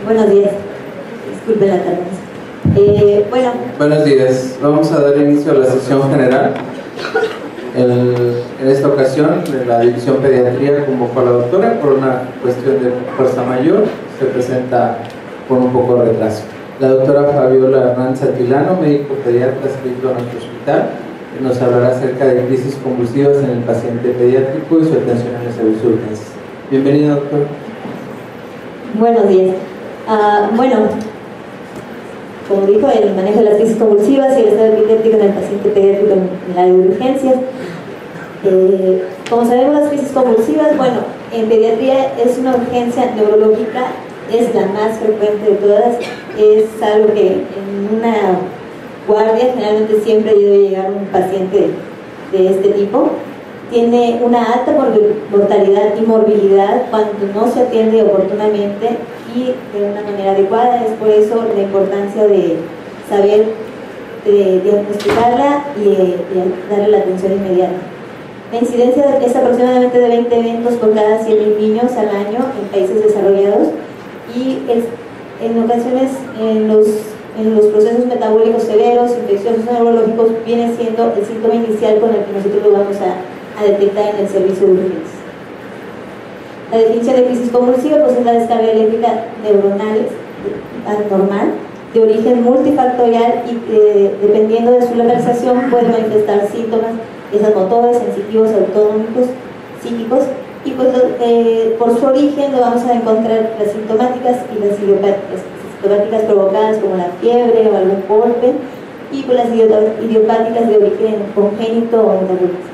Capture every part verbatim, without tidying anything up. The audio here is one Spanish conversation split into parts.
Buenos días. Disculpen la tardanza. Eh, bueno. Buenos días. Vamos a dar inicio a la sesión general. El, en esta ocasión, la División Pediatría convocó a la doctora por una cuestión de fuerza mayor. Se presenta con un poco de retraso. La doctora Fabiola Hernández Atilano, médico pediatra adscrito a nuestro hospital, nos hablará acerca de crisis convulsivas en el paciente pediátrico y su atención en el servicio de urgencias. Bienvenida, doctora. Buenos días. Uh, bueno, como dijo, el manejo de las crisis convulsivas y el estado epiléptico en el paciente pediátrico en el área de urgencias. Eh, como sabemos, las crisis convulsivas, bueno, en pediatría es una urgencia neurológica, es la más frecuente de todas, es algo que en una guardia generalmente siempre debe llegar un paciente de este tipo. Tiene una alta mortalidad y morbilidad cuando no se atiende oportunamente y de una manera adecuada. Es por eso la importancia de saber de diagnosticarla y, y darle la atención inmediata. La incidencia es aproximadamente de veinte eventos por cada cien mil niños al año en países desarrollados y es, en ocasiones en los, en los procesos metabólicos severos, infecciosos neurológicos, viene siendo el síntoma inicial con el que nosotros lo vamos a, a detectar en el servicio de urgencias. La definición de crisis convulsiva pues, es la descarga eléctrica neuronal anormal de origen multifactorial y eh, dependiendo de su localización puede manifestar síntomas, esas motores, sensitivos, autonómicos, psíquicos, y pues eh, por su origen lo vamos a encontrar las sintomáticas y las idiopáticas, las sintomáticas provocadas como la fiebre o algún golpe, y pues las idiopáticas de origen congénito o metabólico.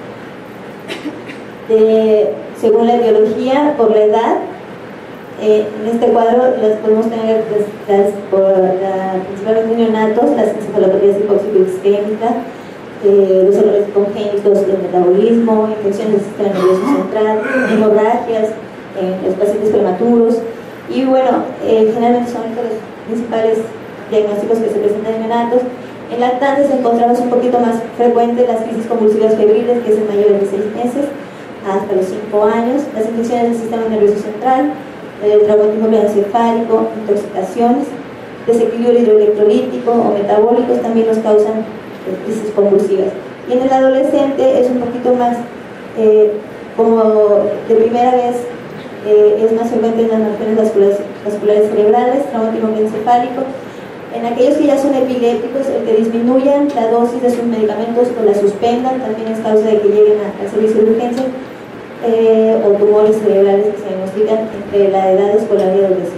Eh, según la biología, por la edad, eh, en este cuadro las podemos tener las, las, por la, principalmente neonatos, las encefalopatías hipóxico-isquémicas, Eh, los errores congénitos del metabolismo, infecciones del sistema nervioso central, hemorragias en eh, los pacientes prematuros y bueno, eh, generalmente son los principales diagnósticos que se presentan en neonatos. En lactantes encontramos un poquito más frecuente las crisis convulsivas febriles, que es en mayores de seis meses hasta los cinco años, las infecciones del sistema nervioso central, el traumatismo encefálico, intoxicaciones, desequilibrio hidroelectrolítico o metabólicos también nos causan crisis convulsivas. Y en el adolescente es un poquito más, eh, como de primera vez, eh, es más frecuente en las lesiones vasculares, vasculares cerebrales, traumatismo encefálico. En aquellos que ya son epilépticos, el que disminuyan la dosis de sus medicamentos o la suspendan también es causa de que lleguen al servicio de urgencia, eh, o tumores cerebrales que se diagnostican entre la edad escolar y adolescente.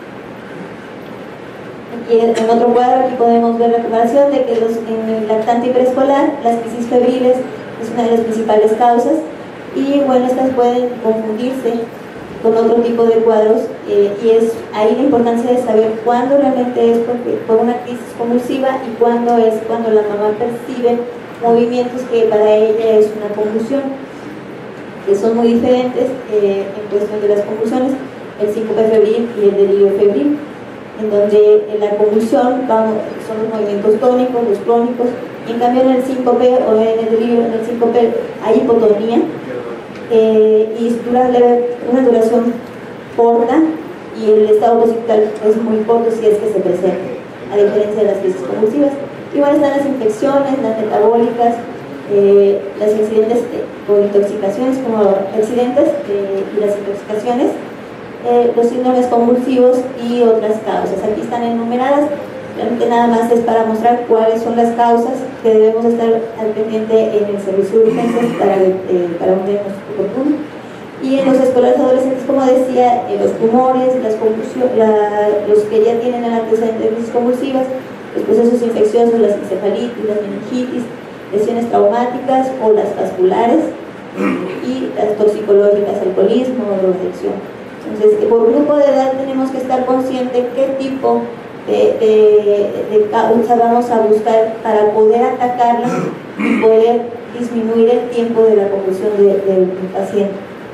Y en otro cuadro aquí podemos ver la comparación de que los, en el lactante y preescolar las crisis febriles es una de las principales causas y bueno, estas pueden confundirse con otro tipo de cuadros eh, y es ahí la importancia de saber cuándo realmente es por, por una crisis convulsiva y cuándo es cuando la mamá percibe movimientos que para ella es una convulsión, que son muy diferentes eh, en cuestión de las convulsiones, el síncope febril y el delirio febril, en donde en la convulsión vamos, son los movimientos tónicos, los crónicos, y en cambio en el síncope o en el delirio, en el síncope hay hipotonía eh, y dura una duración corta y el estado positivo es muy corto si es que se presenta, a diferencia de las crisis convulsivas. Igual están las infecciones, las metabólicas, eh, las incidentes por intoxicaciones como accidentes eh, y las intoxicaciones, Eh, los síndromes convulsivos y otras causas. Aquí están enumeradas, realmente nada más es para mostrar cuáles son las causas que debemos estar al pendiente en el servicio de urgencias para, eh, para un diagnóstico oportuno. Y en los escolares adolescentes, como decía, eh, los tumores, las convulsiones, la, los que ya tienen el antecedente de crisis convulsivas, los procesos infecciosos, las encefalitis, las meningitis, lesiones traumáticas o las vasculares y las toxicológicas, alcoholismo o drogadicción. Entonces, por grupo de edad tenemos que estar conscientes qué tipo de, de, de causa vamos a buscar para poder atacarla y poder disminuir el tiempo de la convulsión del de, de paciente.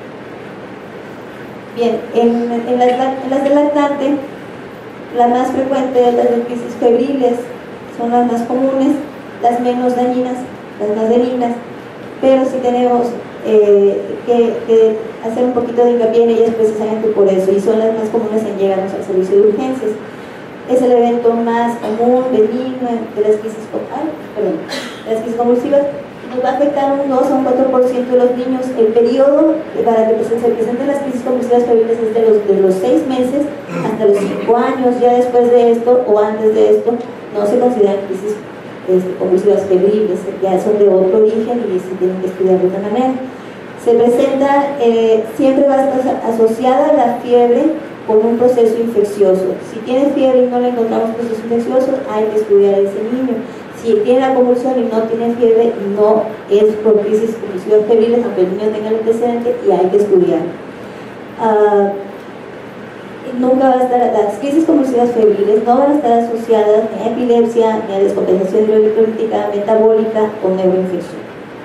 Bien, en, en, las, en las del lactante, la más frecuente de las de crisis febriles son las más comunes, las menos dañinas, las más benignas. pero sí tenemos eh, que, que hacer un poquito de hincapié en ellas precisamente por eso, y son las más comunes en llegarnos al servicio de urgencias. Es el evento más común, benigno de las crisis, ay, perdón, de las crisis convulsivas. Nos va a afectar un dos a un cuatro por ciento de los niños. El periodo para que se presenten las crisis convulsivas febriles es de los, de los seis meses hasta los cinco años. Ya después de esto o antes de esto no se consideran crisis este, convulsivas febriles, ya son de otro origen y se tienen que estudiar de otra manera. Se presenta, eh, siempre va a estar asociada la fiebre con un proceso infeccioso. Si tiene fiebre y no le encontramos proceso infeccioso, hay que estudiar a ese niño. Si tiene la convulsión y no tiene fiebre, no es por crisis convulsivas febriles, aunque el niño tenga el antecedente, y hay que estudiar. Uh, nunca va a estar, las crisis convulsivas febriles no van a estar asociadas ni a epilepsia, ni a descompensación hidroelectrolítica, metabólica o neuroinfección.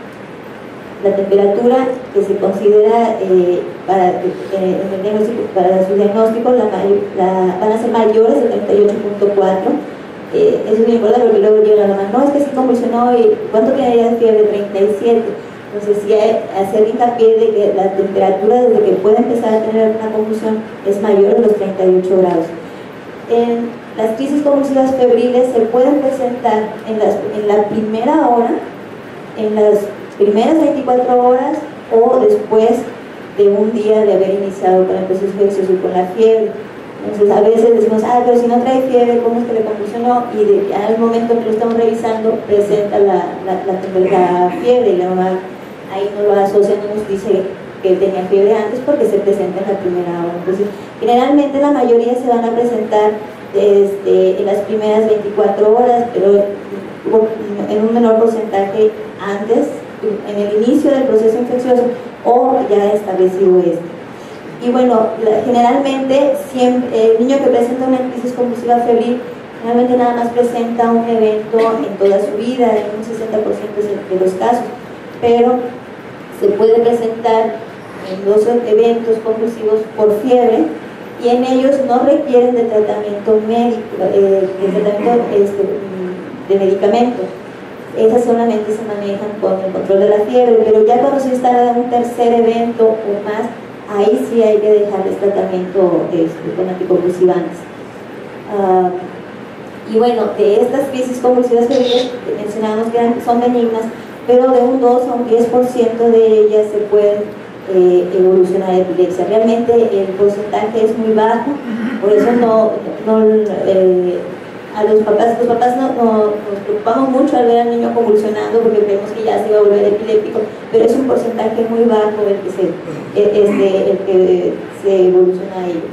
La temperatura que se considera eh, para, eh, en el diagnóstico, para su diagnóstico la, la, van a ser mayores de treinta y ocho punto cuatro. Eh, eso es muy importante porque luego llega la mamá, no, es que sí convulsionó, y ¿cuánto tenía de fiebre? treinta y siete. Entonces sí hay hacer hincapié de que la temperatura desde que puede empezar a tener una convulsión es mayor de los treinta y ocho grados. En las crisis convulsivas febriles se pueden presentar en, las, en la primera hora, en las primeras veinticuatro horas o después de un día de haber iniciado con el proceso infeccioso y con la fiebre. Entonces a veces decimos, ah, pero si no trae fiebre, ¿cómo es que le convulsionó? Y de, al momento que lo estamos revisando presenta la, la, la, la fiebre, y la mamá ahí no lo asocia, no nos dice que tenía fiebre antes porque se presenta en la primera hora. Entonces generalmente la mayoría se van a presentar desde en las primeras veinticuatro horas, pero en un menor porcentaje antes, en el inicio del proceso infeccioso o ya establecido este. Y bueno, la, generalmente siempre, el niño que presenta una crisis convulsiva febril generalmente nada más presenta un evento en toda su vida, en un sesenta por ciento de los casos, pero se puede presentar en dos eventos convulsivos por fiebre, y en ellos no requieren de tratamiento médico, eh, de tratamiento este, de medicamentos. Esas solamente se manejan con el control de la fiebre, pero ya cuando se instala un tercer evento o más, ahí sí hay que dejarles tratamiento este, con anticonvulsivantes. Uh, y bueno, de estas crisis convulsivas febriles mencionamos que son benignas, pero de un dos a un diez por ciento de ellas se pueden eh, evolucionar a epilepsia. Realmente el porcentaje es muy bajo, por eso no, no eh, a los papás, los papás no, no, nos preocupamos mucho al ver al niño convulsionando porque creemos que ya se va a volver epiléptico, pero es un porcentaje muy bajo el que se, este, el que se evoluciona a ello.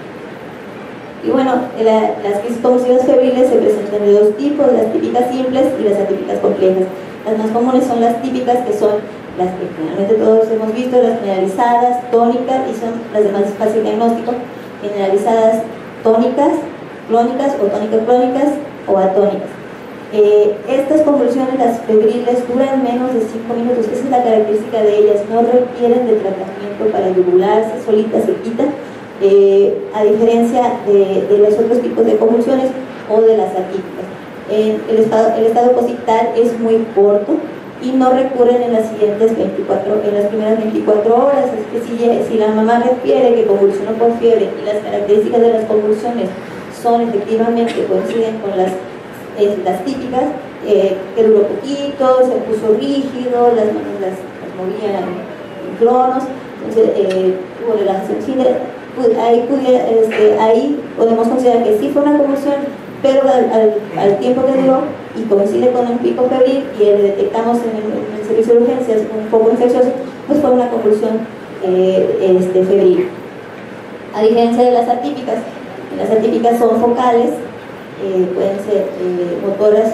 Y bueno, la, las crisis convulsivas febriles se presentan de dos tipos, las típicas simples y las atípicas complejas. Las más comunes son las típicas, que son las que generalmente todos hemos visto, las generalizadas, tónicas, y son las de más fácil diagnóstico, generalizadas tónicas, clónicas o tónicas clónicas o atónicas. Eh, estas convulsiones, las febriles, duran menos de cinco minutos, esa es la característica de ellas, no requieren de tratamiento para yugularse, solitas se quitan, eh, a diferencia de, de los otros tipos de convulsiones o de las atípicas. Eh, el, estado, el estado cosital es muy corto y no recurren en las siguientes veinticuatro, en las primeras veinticuatro horas. Es que si, si la mamá refiere que convulsionó por fiebre y las características de las convulsiones son efectivamente, coinciden con las, eh, las típicas, eh, que duró poquito, se puso rígido, las manos las, las movían en cronos, entonces eh, hubo relajación, sí, ahí, pudiera, este, ahí podemos considerar que sí fue una convulsión, pero al, al, al tiempo que duró y coincide con un pico febril y le detectamos en el, en el servicio de urgencias un poco infeccioso, pues fue una convulsión eh, este, febril. A diferencia de las atípicas, las atípicas son focales, eh, pueden ser eh, motoras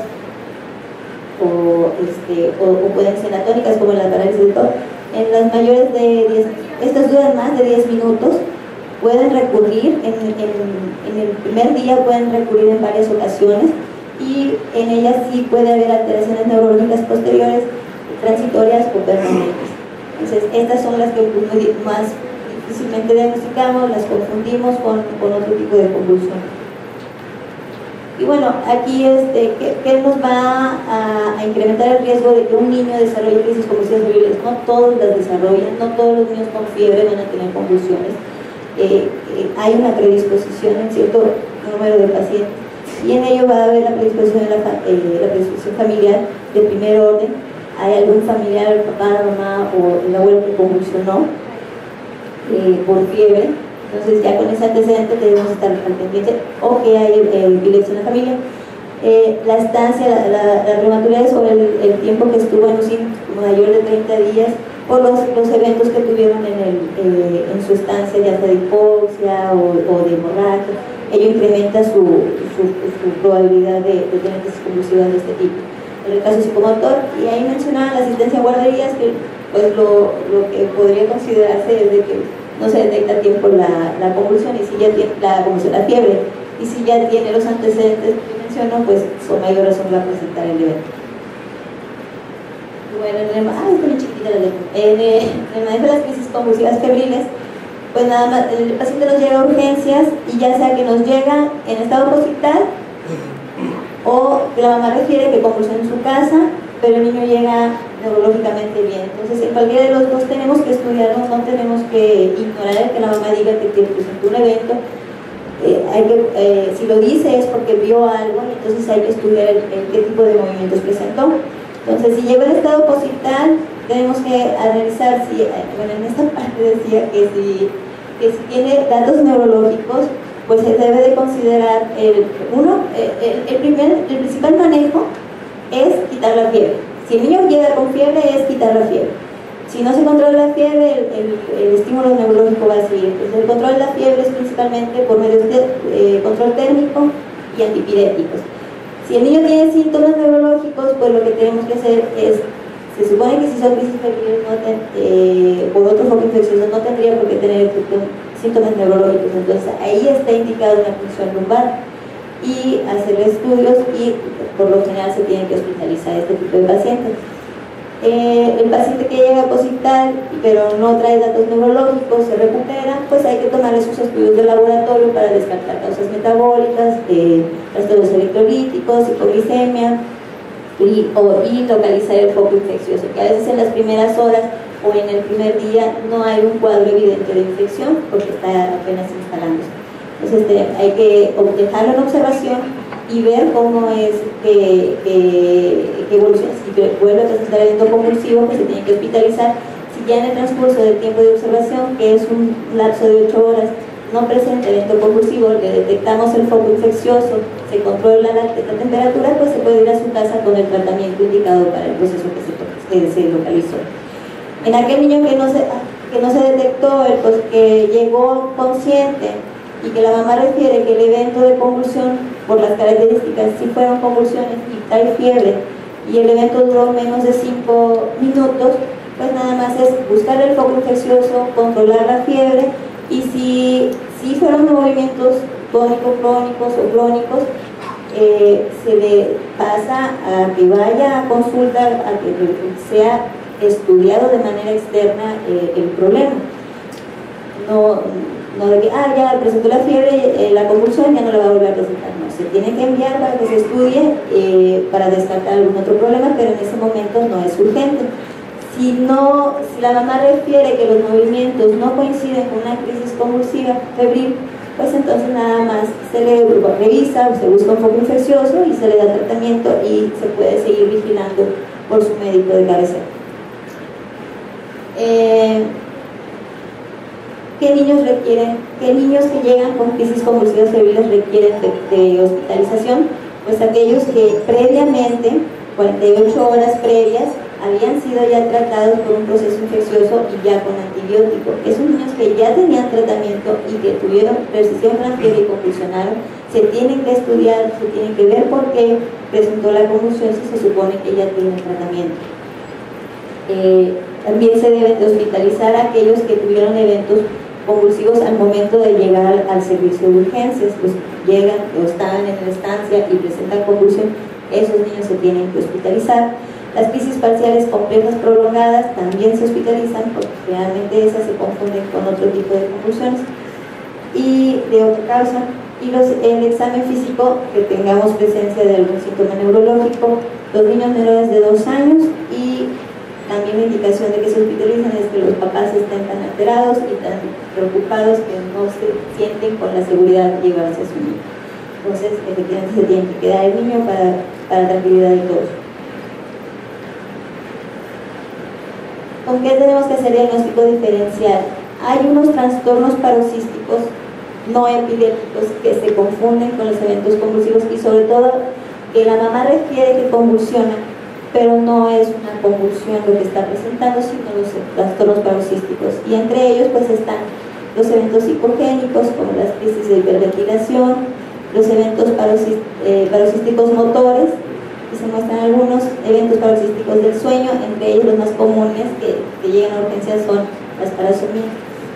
o, este, o, o pueden ser atónicas, como en la parálisis del T O R. En las mayores de diez, estas duran más de diez minutos, pueden recurrir en, en, en el primer día, pueden recurrir en varias ocasiones, y en ellas sí puede haber alteraciones neurológicas posteriores, transitorias o permanentes. Entonces estas son las que más difícilmente diagnosticamos, las confundimos con, con otro tipo de convulsión. Y bueno, aquí este, ¿qué, qué nos va a, a incrementar el riesgo de que un niño desarrolle crisis convulsivas febriles? todos las desarrollan, no todos los niños con fiebre van a tener convulsiones. Eh, eh, hay una predisposición en cierto número de pacientes y en ello va a haber la predisposición, de la, eh, la predisposición familiar de primer orden. Hay algún familiar, el papá, la mamá o el abuelo que convulsionó eh, por fiebre, entonces ya con ese antecedente debemos estar al pendiente, o que hay eh, epilepsia en la familia. Eh, la estancia, la, la, la prematurez o el, el tiempo que estuvo en U C I mayor de treinta días, por los, los eventos que tuvieron en, el, eh, en su estancia, ya sea de hipoxia o, o de hemorragia, ello incrementa su, su, su probabilidad de, de tener crisis convulsivas de este tipo. En el caso psicomotor, y ahí mencionaba la asistencia a guarderías, que pues lo, lo que podría considerarse es de que no se detecta a tiempo la, la convulsión y si ya tiene la, como se, la fiebre, y si ya tiene los antecedentes que menciono, pues con mayor razón va a presentar el evento. Bueno, en el, ah, está muy chiquitita la letra. En, el, en el manejo de las crisis convulsivas febriles, pues nada más, el paciente nos llega a urgencias y ya sea que nos llega en estado postvital o que la mamá refiere que convulsiona en su casa, pero el niño llega neurológicamente bien. Entonces, en cualquiera de los dos tenemos que estudiarlo, no tenemos que ignorar el que la mamá diga que presentó un evento. Eh, hay que, eh, si lo dice es porque vio algo, entonces hay que estudiar el, el, qué tipo de movimientos presentó. Entonces, si llegó en estado postvital, tenemos que analizar si, bueno, en esta parte decía que si, que si tiene datos neurológicos, pues se debe de considerar, el, uno, el, el, primer, el principal manejo es quitar la fiebre. Si el niño llega con fiebre, es quitar la fiebre. Si no se controla la fiebre, el, el, el estímulo neurológico va a seguir. Entonces, el control de la fiebre es principalmente por medio de eh, control térmico y antipiréticos. Si el niño tiene síntomas neurológicos, pues lo que tenemos que hacer es, se supone que si son crisis febriles no ten, eh, por otro foco infeccioso no tendría por qué tener síntomas neurológicos, entonces ahí está indicada una punción lumbar y hacer estudios y por lo general se tiene que hospitalizar este tipo de pacientes. Eh, el paciente que llega a postvital pero no trae datos neurológicos, se recupera, pues hay que tomar esos estudios de laboratorio para descartar causas metabólicas, eh, trastornos electrolíticos, hipoglicemia y, o, y localizar el foco infeccioso, que a veces en las primeras horas o en el primer día no hay un cuadro evidente de infección porque está apenas instalándose. Entonces este, hay que dejarlo en observación y ver cómo es que, que, que evoluciona. Si vuelve a presentar evento convulsivo, pues se tiene que hospitalizar. Si ya en el transcurso del tiempo de observación, que es un lapso de ocho horas, no presenta evento convulsivo, le detectamos el foco infeccioso, se controla la, la temperatura, pues se puede ir a su casa con el tratamiento indicado para el proceso que se, que se localizó. En aquel niño que no se, que no se detectó, el, pues, que llegó consciente y que la mamá refiere que el evento de convulsión, por las características, si fueron convulsiones y hay fiebre y el evento duró menos de cinco minutos, pues nada más es buscar el foco infeccioso, controlar la fiebre y si, si fueron movimientos tónicos, crónicos o crónicos, eh, se le pasa a que vaya a consulta, a que sea estudiado de manera externa eh, el problema. No, no de que, ah, ya presentó la fiebre, eh, la convulsión, ya no la va a volver a presentar. No, se tiene que enviar para que se estudie eh, para descartar algún otro problema, pero en ese momento no es urgente. Si, no, si la mamá refiere que los movimientos no coinciden con una crisis convulsiva febril, pues entonces nada más se le revisa, se busca un foco infeccioso y se le da tratamiento y se puede seguir vigilando por su médico de cabecera. Eh, ¿Qué niños requieren, qué niños que llegan con crisis convulsivas febriles requieren de, de hospitalización? Pues aquellos que previamente, cuarenta y ocho horas previas, habían sido ya tratados por un proceso infeccioso y ya con antibiótico. Esos niños que ya tenían tratamiento y que tuvieron persistieron con la fiebre y convulsionaron, se tienen que estudiar, se tienen que ver por qué presentó la convulsión si se supone que ya tienen tratamiento. Eh, también se deben de hospitalizar a aquellos que tuvieron eventos convulsivos al momento de llegar al, al servicio de urgencias, pues llegan o están en la estancia y presentan convulsión, esos niños se tienen que hospitalizar. Las crisis parciales complejas prolongadas también se hospitalizan porque realmente esas se confunden con otro tipo de convulsiones y de otra causa. Y los, el examen físico, que tengamos presencia de algún síntoma neurológico, los niños menores de dos años y también la indicación de que se hospitalicen es que los papás estén tan alterados y tan preocupados que no se sienten con la seguridad de llevarse a su niño. Entonces, efectivamente, se tiene que quedar el niño para, para tranquilidad de todos. ¿Con qué tenemos que hacer diagnóstico diferencial? Hay unos trastornos paroxísticos no epilépticos que se confunden con los eventos convulsivos y sobre todo que la mamá refiere que convulsiona, pero no es una convulsión lo que está presentando, sino los trastornos paroxísticos. Y entre ellos pues están los eventos psicogénicos como las crisis de hiperventilación, los eventos paroxí, eh, paroxísticos motores, y se muestran algunos eventos paroxísticos del sueño, entre ellos los más comunes que, que llegan a urgencias son las parasomías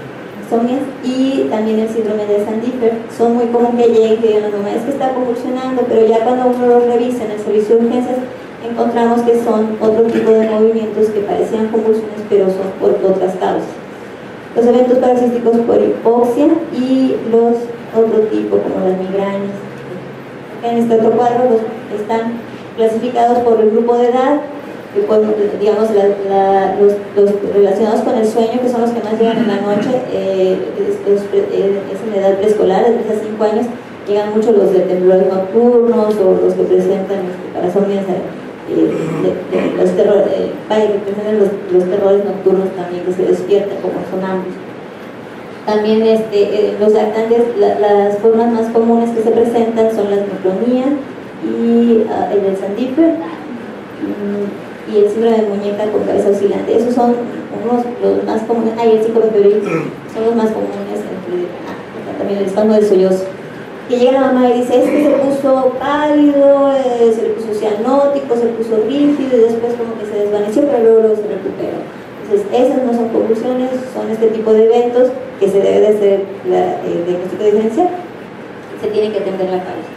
y también el síndrome de Sandifer. Son muy comunes que lleguen y digan, no, es que está convulsionando, pero ya cuando uno los revisa en el servicio de urgencias encontramos que son otro tipo de movimientos que parecían convulsiones, pero son por otras causas. Los eventos paroxísticos por hipoxia y los otro tipo, como las migrañas. En este otro cuadro los, están clasificados por el grupo de edad, que podemos, digamos, la, la, los, los relacionados con el sueño, que son los que más llegan en la noche, eh, es, es, es en la edad preescolar, de tres a cinco años, llegan mucho los de temblores nocturnos o los que presentan este, parasomnias, eh, de, de, los, terror, eh, que presentan los, los terrores nocturnos también, que se despiertan como sonámbulos. También este, eh, los lactantes, la, las formas más comunes que se presentan son la micronía y uh, el del Sandifer y el síndrome de muñeca con cabeza oscilante. Esos son unos los más comunes. Ah, y el ciclo febril son los más comunes. Entre, ah, también el espasmo del sollozo. Que llega la mamá y dice, es que se puso pálido, eh, se le puso cianótico, se puso rígido y después como que se desvaneció, pero luego, luego se recuperó. Entonces, esas no son convulsiones, son este tipo de eventos que se debe de hacer la, el diagnóstico diferencial. Se tiene que atender la causa.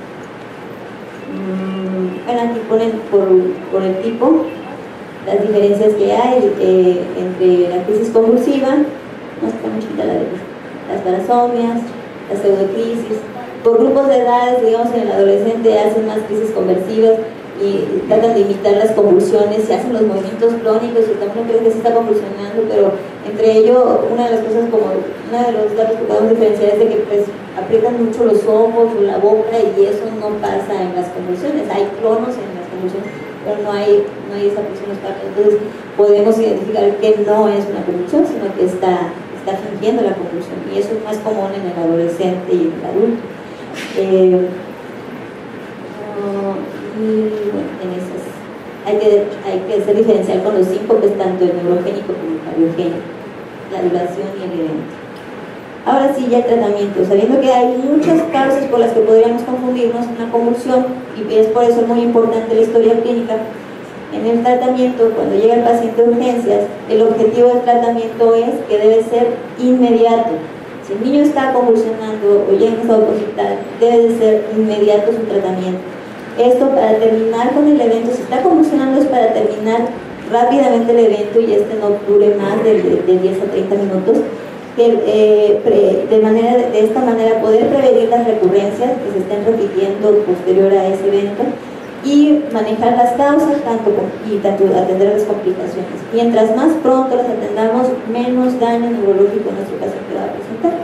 Mm, bueno, aquí ponen por, por el tipo las diferencias que hay eh, entre la crisis convulsiva, no está muy chiquita la de las parasomias, las pseudocrisis. Por grupos de edades, digamos, en el adolescente hacen más crisis conversivas y tratan de imitar las convulsiones, se hacen los movimientos clónicos y también no creo que se está convulsionando, pero entre ello, una de las cosas como, una de los datos que podemos diferenciar es de que pues aprietan mucho los ojos o la boca y eso no pasa en las convulsiones. Hay clonos en las convulsiones, pero no hay, no hay esa presión estática. Entonces podemos identificar que no es una convulsión, sino que está, está fingiendo la convulsión, y eso es más común en el adolescente y en el adulto. Eh, uh, y bueno, en esas hay que, hay que hacer diferencial con los síncopes, tanto el neurogénico como el cardiogénico, la duración y el evento. Ahora sí, ya el tratamiento, sabiendo que hay muchas causas por las que podríamos confundirnos una convulsión, y es por eso muy importante la historia clínica. En el tratamiento, cuando llega el paciente a urgencias, el objetivo del tratamiento es que debe ser inmediato. Si el niño está convulsionando o llega en estado hospital, debe de ser inmediato su tratamiento. Esto para terminar con el evento, si está convulsionando es para terminar rápidamente el evento y este no dure más de, de, de diez a treinta minutos, que, eh, pre, de, manera, de esta manera poder prevenir las recurrencias que se estén repitiendo posterior a ese evento y manejar las causas tanto, y tanto atender las complicaciones. Mientras más pronto las atendamos, menos daño neurológico nuestro paciente va a presentar.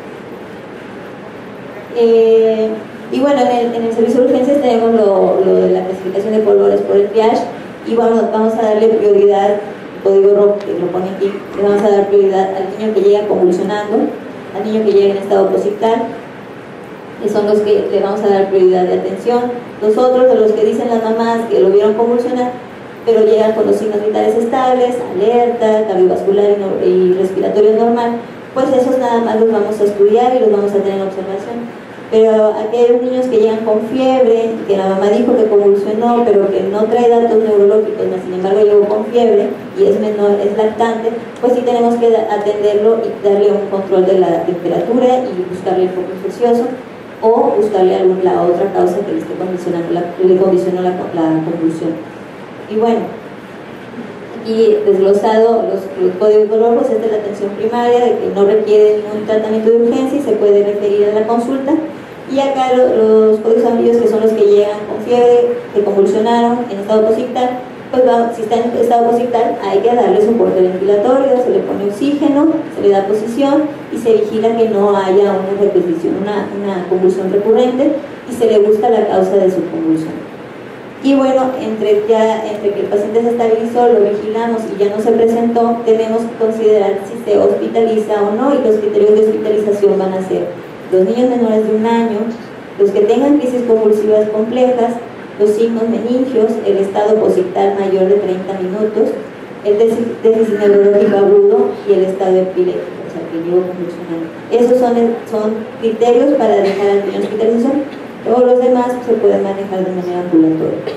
Eh, y bueno, en el, en el servicio de urgencias tenemos lo, lo de la clasificación de colores por el triage, y bueno, vamos a darle prioridad, código rojo que lo pone aquí, le vamos a dar prioridad al niño que llega convulsionando, al niño que llega en estado posictal, que son los que le vamos a dar prioridad de atención. Los otros, de los que dicen las mamás que lo vieron convulsionar, pero llegan con los signos vitales estables, alerta, cardiovascular y, no, y respiratorio normal, pues esos nada más los vamos a estudiar y los vamos a tener en observación. Pero aquellos niños que llegan con fiebre, que la mamá dijo que convulsionó, pero que no trae datos neurológicos, sin embargo llegó con fiebre y es menor, es lactante, pues sí tenemos que atenderlo y darle un control de la temperatura y buscarle el foco infeccioso, o buscarle alguna, la otra causa que le esté condicionando la, le condicionó la, la convulsión. Y bueno, y desglosado los, los códigos rojos, es de la atención primaria, de que no requiere ningún tratamiento de urgencia y se puede referir a la consulta. Y acá lo, los códigos amarillos, que son los que llegan con fiebre, que convulsionaron en estado posictal, pues va, si está en estado posictal hay que darle soporte ventilatorio, se le pone oxígeno, se le da posición y se vigila que no haya una repetición, una, una convulsión recurrente, y se le busca la causa de su convulsión. Y bueno, entre, ya, entre que el paciente se estabilizó, lo vigilamos y ya no se presentó, tenemos que considerar si se hospitaliza o no, y los criterios de hospitalización van a ser los niños menores de un año, los que tengan crisis convulsivas complejas, los signos meningios, el estado posictal mayor de treinta minutos, el déficit neurológico agudo y el estado epiléptico, o sea, que llevo convulsionando. Esos son, el, son criterios para dejar al niño hospitalización. Todos los demás se pueden manejar de manera ambulatoria.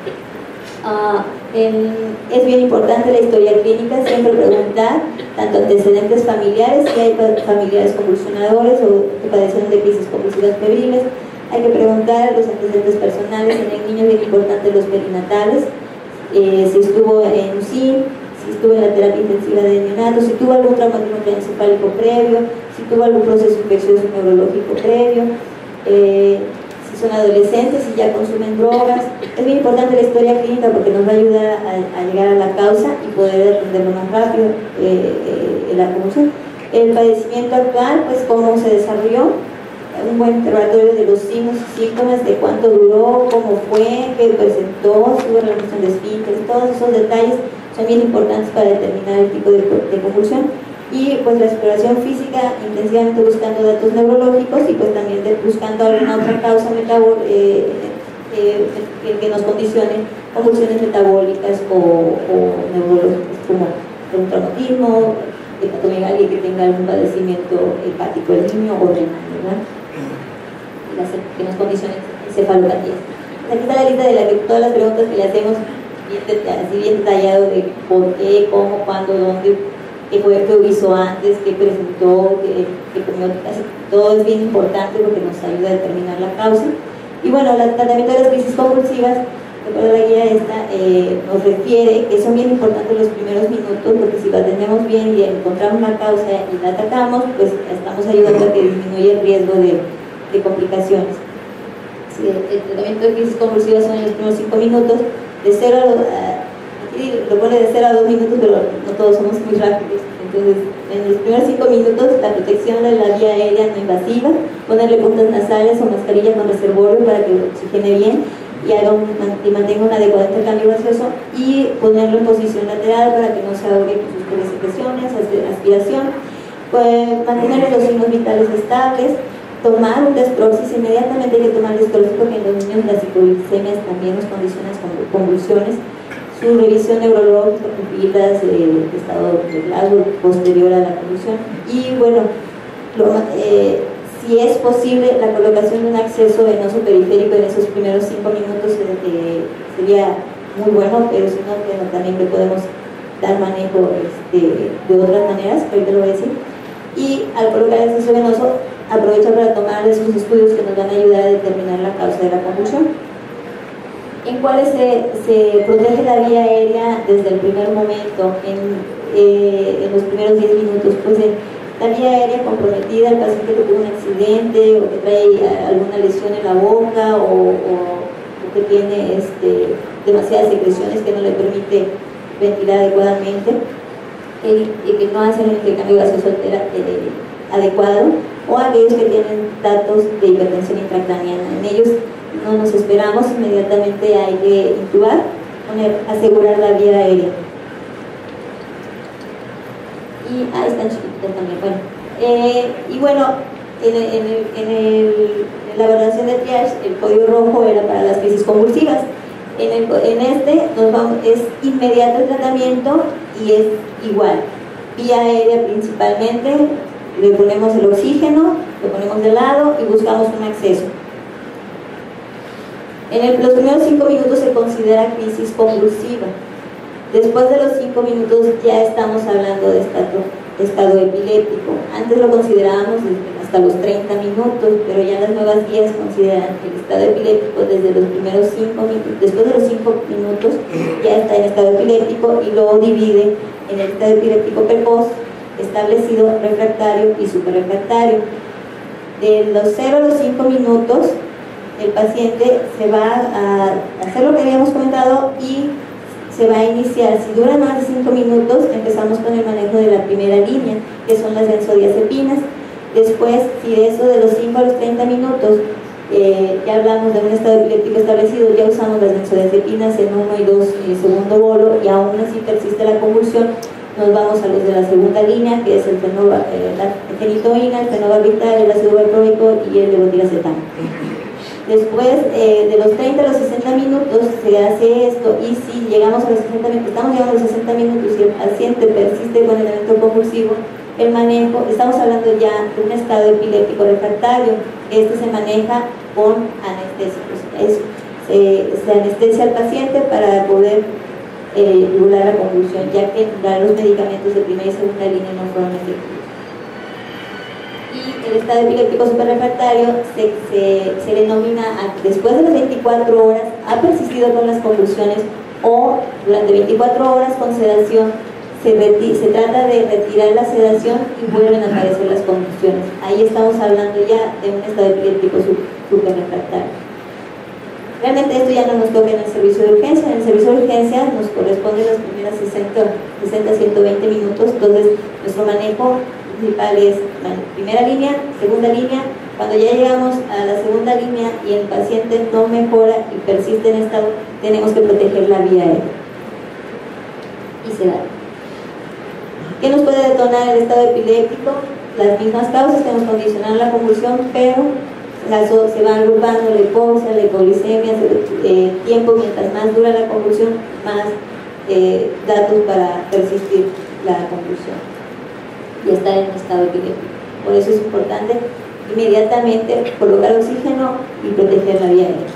Uh, en, es bien importante la historia clínica, siempre preguntar tanto antecedentes familiares, si hay familiares convulsionadores o que padecen de crisis convulsivas febriles. Hay que preguntar los antecedentes personales. En el niño es bien importante los perinatales, eh, si estuvo en U C I, si estuvo en la terapia intensiva de neonatos, si tuvo algún traumatismo encefálico previo, si tuvo algún proceso infeccioso neurológico previo, eh, si son adolescentes, si ya consumen drogas. Es muy importante la historia clínica porque nos va a ayudar a, a llegar a la causa y poder atenderlo más rápido eh, eh, la convulsión. El padecimiento actual, pues cómo se desarrolló, un buen interrogatorio de los signos y síntomas, de cuánto duró, cómo fue, qué presentó, si hubo relación de esfínteres, todos esos detalles son bien importantes para determinar el tipo de, de convulsión. Y pues la exploración física, intensivamente buscando datos neurológicos y pues también de, buscando alguna otra causa metabólica eh, eh, que, que nos condicione convulsiones metabólicas o, o neurológicas, como un traumatismo, hepatomegalia, que tenga algún padecimiento hepático del niño o renal, ¿verdad? Que nos condicione encefalopatías. Aquí está la lista de la que, todas las preguntas que le hacemos, bien, así bien detallado de por qué, cómo, cuándo, dónde, qué fue, qué hizo antes, qué presentó, qué, qué comió, así, todo es bien importante porque nos ayuda a determinar la causa. Y bueno, el tratamiento de las crisis convulsivas, recuerda la guía esta, eh, nos refiere que son bien importantes los primeros minutos, porque si lo atendemos bien y encontramos la causa y la atacamos, pues estamos ayudando a que disminuya el riesgo de, de complicaciones. Sí, el tratamiento de crisis convulsivas son en los primeros cinco minutos, de cero a, aquí lo pone de cero a dos minutos, pero no todos somos muy rápidos. Entonces, en los primeros cinco minutos, la protección de la vía aérea no invasiva, ponerle puntas nasales o mascarilla con reservorio para que oxigene bien y, haga un, y mantenga un adecuado intercambio gaseoso, y ponerlo en posición lateral para que no se ahogue con sus secreciones, aspiración, pues, mantener los signos vitales estables, tomar un desproxis, inmediatamente hay que tomar desproxis porque en los niños las hipoglicemias también nos condicionan con convulsiones. Su revisión neurológica, pupilas, eh, estado de Glasgow posterior a la convulsión. Y bueno, lo, eh, si es posible, la colocación de un acceso venoso periférico en esos primeros cinco minutos eh, sería muy bueno, pero si no, bueno, también le podemos dar manejo este, de otras maneras, que ahorita lo voy a decir. Y al colocar el acceso venoso, aprovecha para tomar esos estudios que nos van a ayudar a determinar la causa de la convulsión. En cuáles se, se protege la vía aérea desde el primer momento, en, eh, en los primeros diez minutos, pues en la vía aérea comprometida, el paciente que tuvo un accidente o que trae alguna lesión en la boca o, o, o que tiene este, demasiadas secreciones que no le permite ventilar adecuadamente, eh, y que no hacen el intercambio gaseoso eh, adecuado, o aquellos que tienen datos de hipertensión intracraniana. En ellos no nos esperamos, inmediatamente hay que intubar, poner, asegurar la vía aérea. Y ahí están chiquititas también. Bueno, eh, y bueno, en, el, en, el, en, el, en la evaluación de triage, el código rojo era para las crisis convulsivas. En, el, en este nos vamos, es inmediato el tratamiento y es igual. Vía aérea principalmente, le ponemos el oxígeno, lo ponemos de lado y buscamos un acceso. En el, los primeros cinco minutos se considera crisis convulsiva. Después de los cinco minutos ya estamos hablando de estado, de estado epiléptico. Antes lo considerábamos hasta los treinta minutos, pero ya las nuevas guías consideran el estado epiléptico desde los primeros cinco minutos. Después de los cinco minutos ya está en estado epiléptico y luego divide en el estado epiléptico precoz, establecido, refractario y superrefractario. De los cero a los cinco minutos el paciente se va a hacer lo que habíamos comentado y se va a iniciar, si dura más de cinco minutos, empezamos con el manejo de la primera línea, que son las benzodiazepinas. Después, si de eso de los cinco a los treinta minutos eh, ya hablamos de un estado epiléptico establecido, ya usamos las benzodiazepinas en uno y dos y segundo bolo, y aún así persiste la convulsión, nos vamos a los de la segunda línea, que es el fenova, eh, la fenitoína, el fenobarbital, el ácido valproico y el levotirazepam. Después eh, de los treinta a los sesenta minutos se hace esto, y si llegamos a los sesenta minutos, estamos llegando a los sesenta minutos y el paciente persiste con el evento convulsivo, el manejo, estamos hablando ya de un estado epiléptico refractario. Este se maneja con anestésicos. Es, se, se anestesia al paciente para poder eh, regular la convulsión, ya que los medicamentos de primera y segunda línea no fueron efectivos. Y el estado epiléptico superrefractario se, se, se denomina a, después de las veinticuatro horas ha persistido con las convulsiones, o durante veinticuatro horas con sedación se, reti, se trata de retirar la sedación y vuelven a aparecer las convulsiones. Ahí estamos hablando ya de un estado epiléptico superrefractario. Realmente esto ya no nos toca en el servicio de urgencia. En el servicio de urgencia nos corresponde las primeras sesenta a ciento veinte minutos. Entonces nuestro manejo principal es primera línea, segunda línea. Cuando ya llegamos a la segunda línea y el paciente no mejora y persiste en estado, tenemos que proteger la vía aérea y sedar. ¿Qué nos puede detonar el estado epiléptico? Las mismas causas que nos condicionan la convulsión, pero las, se van agrupando la hipoxia, la hipoglicemia, eh, tiempo, mientras más dura la convulsión, más eh, datos para persistir la convulsión y estar en un estado epiléptico. Por eso es importante inmediatamente colocar oxígeno y proteger la vía aérea.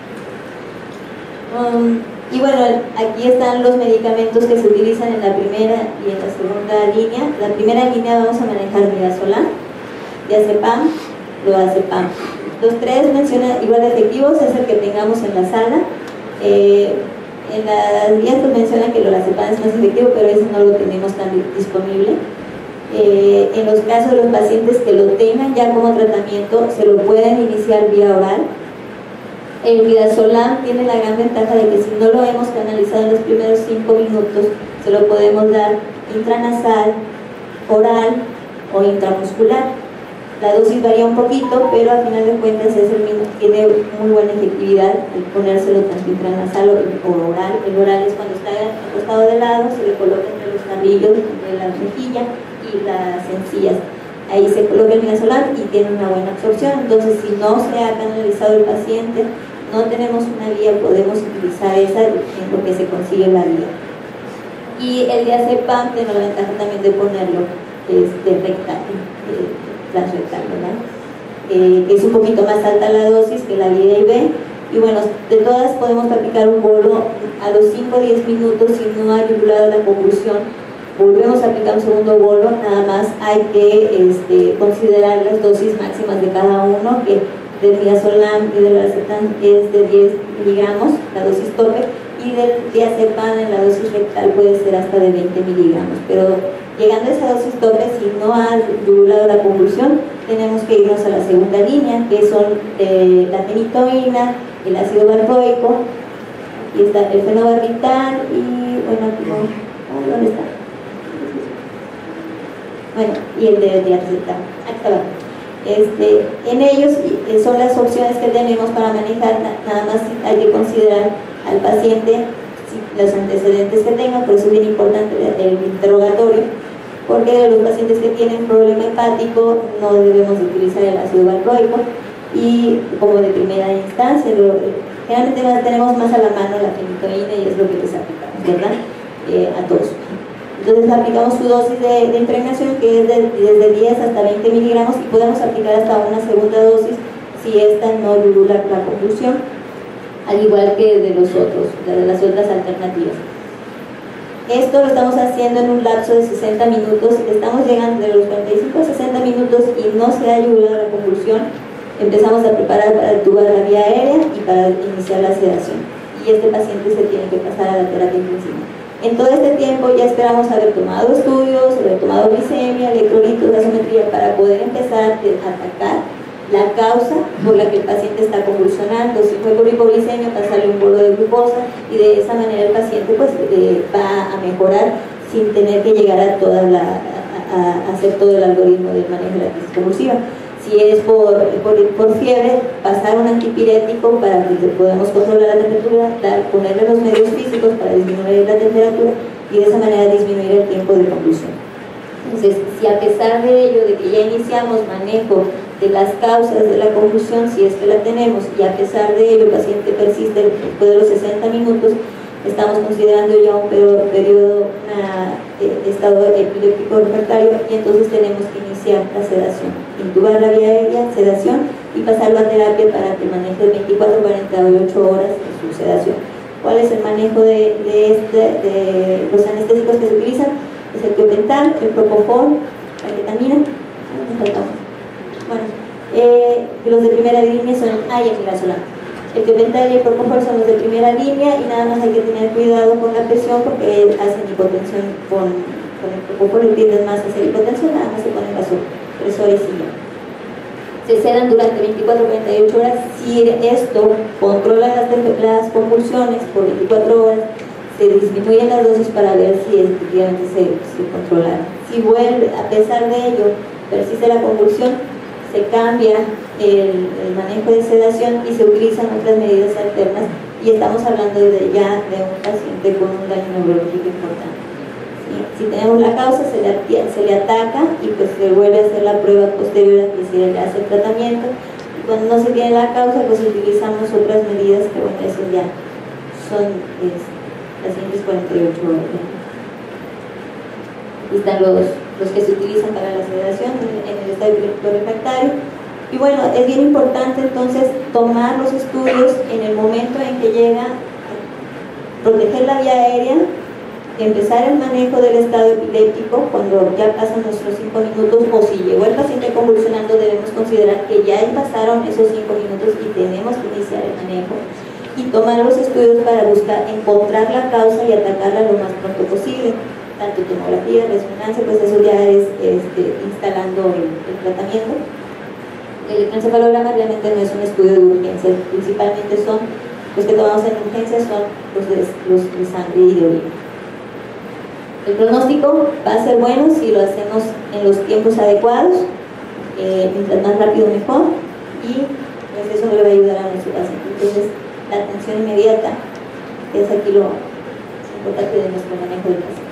Um, y bueno, aquí están los medicamentos que se utilizan en la primera y en la segunda línea. La primera línea vamos a manejar midazolam, diazepam, lorazepam. Los tres mencionan igual de efectivos, es el que tengamos en la sala. Eh, en las guías pues mencionan que el lorazepam es más efectivo, pero ese no lo tenemos tan disponible. Eh, en los casos de los pacientes que lo tengan ya como tratamiento, se lo pueden iniciar vía oral. El midazolam tiene la gran ventaja de que si no lo hemos canalizado en los primeros cinco minutos, se lo podemos dar intranasal, oral o intramuscular. La dosis varía un poquito, pero al final de cuentas es el mismo, tiene muy buena efectividad el ponérselo tanto intranasal o oral. El oral es cuando está acostado de lado, se le coloca entre los carrillos, entre la mejilla y las encías. Ahí se coloca el midazolam y tiene una buena absorción. Entonces, si no se ha canalizado el paciente, no tenemos una vía, podemos utilizar esa en lo que se consigue la vía. Y el diazepam tiene la ventaja también de ponerlo este, rectal, eh, transrectal, ¿verdad? Eh, que es un poquito más alta la dosis que la vía I V. Y bueno, de todas podemos aplicar un bolo a los cinco a diez minutos si no ha regulado la convulsión. Volvemos a aplicar un segundo bolo, nada más hay que este, considerar las dosis máximas de cada uno, que del midazolam y del lorazepam es de diez miligramos, la dosis tope, y del diazepam en la dosis rectal puede ser hasta de veinte miligramos. Pero llegando a esa dosis tope, si no ha regulado la convulsión, tenemos que irnos a la segunda línea, que son eh, la fenitoína, el ácido valproico, y está el fenobarbital y, bueno, aquí, ¿dónde está? Bueno, y el de diazepam, aquí está abajo. Este, en ellos son las opciones que tenemos para manejar, nada más hay que considerar al paciente los antecedentes que tenga, por eso es bien importante el interrogatorio, porque los pacientes que tienen problema hepático no debemos utilizar el ácido valproico, y como de primera instancia, lo, generalmente tenemos más a la mano la fenitoína y es lo que les aplicamos, ¿verdad? Eh, a todos. Entonces aplicamos su dosis de, de impregnación, que es de, desde diez hasta veinte miligramos, y podemos aplicar hasta una segunda dosis si esta no regula la convulsión, al igual que de los otros, de las otras alternativas. Esto lo estamos haciendo en un lapso de sesenta minutos, estamos llegando de los cuarenta y cinco a sesenta minutos y no se ha regulado la convulsión. Empezamos a preparar para entubar la vía aérea y para iniciar la sedación, y este paciente se tiene que pasar a la terapia intensiva. En todo este tiempo ya esperamos haber tomado estudios, haber tomado glicemia, electrolitos, gasometría, para poder empezar a atacar la causa por la que el paciente está convulsionando. Si fue por hipoglicemia, pasarle un bolo de glucosa, y de esa manera el paciente pues eh, va a mejorar sin tener que llegar a, toda la, a, a hacer todo el algoritmo del manejo de la crisis convulsiva. Si es por, por, por fiebre, pasar un antipirético para que podamos controlar la temperatura, dar, ponerle los medios físicos para disminuir la temperatura y de esa manera disminuir el tiempo de convulsión. Entonces, si a pesar de ello, de que ya iniciamos manejo de las causas de la convulsión, si es que la tenemos, y a pesar de ello el paciente persiste después de los sesenta minutos, estamos considerando ya un periodo, un estado epiléptico refractario, y entonces tenemos que iniciar la sedación, intubar la vía aérea, sedación, y pasarlo a terapia para que maneje veinticuatro a cuarenta y ocho horas de su sedación. ¿Cuál es el manejo de, de, este, de los anestésicos que se utilizan? Es el tiopental, el propofol, la ketamina. Bueno, eh, los de primera línea son A y amidazolam. El tiopental y el propofol son los de primera línea, y nada más hay que tener cuidado con la presión porque hacen hipotensión con, con el propofol, y tienden más a hacer hipotensión, nada más se ponen vasopresores y ya. Se sedan durante veinticuatro a cuarenta y ocho horas. Si esto controla las, las convulsiones por veinticuatro horas, se disminuyen las dosis para ver si efectivamente se, se controla. Si vuelve, a pesar de ello, persiste la convulsión, se cambia el, el manejo de sedación y se utilizan otras medidas alternas, y estamos hablando de ya de un paciente con un daño neurológico importante. ¿Sí? Si tenemos la causa, se le, se le ataca y pues se vuelve a hacer la prueba posterior a que se le hace el tratamiento. Y cuando no se tiene la causa, pues utilizamos otras medidas que, bueno, eso ya son es, las siguientes cuarenta y ocho horas. Aquí están los, los que se utilizan para la sedación en el estado epiléptico refractario. Y bueno, es bien importante entonces tomar los estudios en el momento en que llega, proteger la vía aérea, empezar el manejo del estado epiléptico cuando ya pasan nuestros cinco minutos, o si llegó el paciente convulsionando, debemos considerar que ya pasaron esos cinco minutos y tenemos que iniciar el manejo, y tomar los estudios para buscar, encontrar la causa y atacarla lo más pronto posible, tanto tomografía, resonancia, pues eso ya es este, instalando el, el tratamiento. El electroencefalograma realmente no es un estudio de urgencia, principalmente son los que tomamos en urgencia, son los de, los de sangre y de orina. El pronóstico va a ser bueno si lo hacemos en los tiempos adecuados, eh, mientras más rápido mejor, y pues eso le va a ayudar a nuestro paciente. Entonces, la atención inmediata es aquí lo importante de nuestro manejo del paciente.